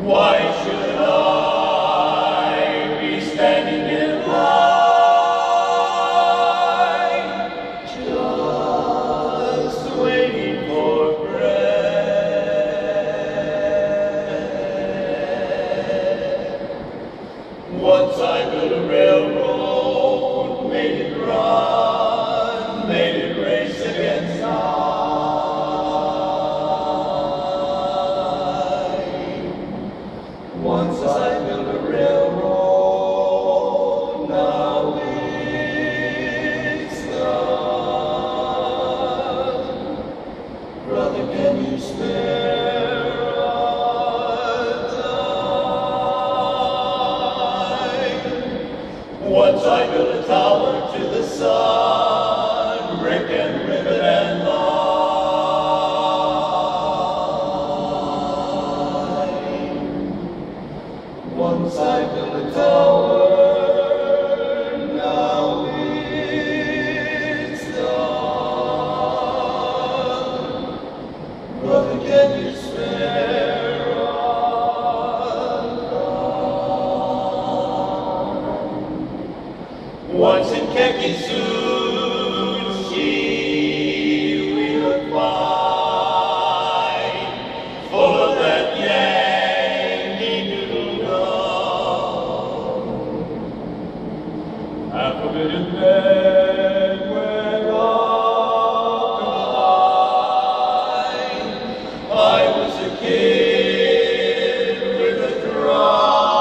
Why should I be standing in line, just waiting for bread? Once I built a railroad, made it run, made it race against time. Once I built a railroad, now it's done. Brother, can you spare a dime? Once I built a tower to the sun, brick and rivet and lime. Once I built a tower, now it's done. Brother, can you spare a dime? Once in khaki suits, gee, we look fine, full of that Yankee Doodle gum. Half of it in bed went up to the line. I was a kid with a drum.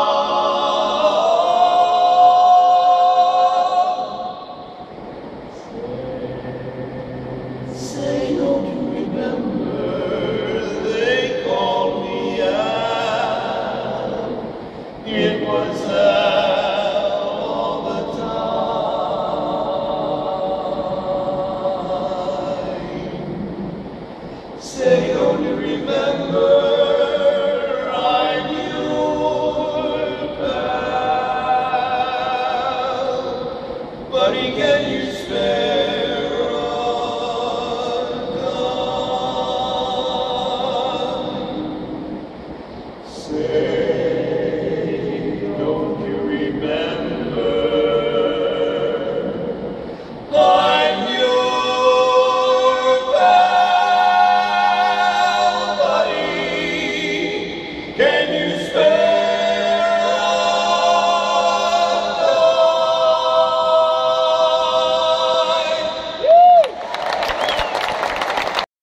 Say, don't you remember, they called me Al. It was Al all the time. Say, don't you remember,